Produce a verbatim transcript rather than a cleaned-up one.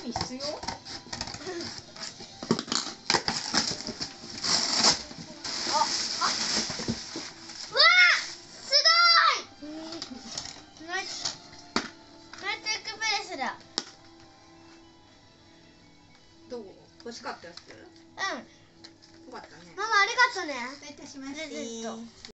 必要？どう？欲しかったやつ？うん。よかったね。ママありがとうね。どういたしまして。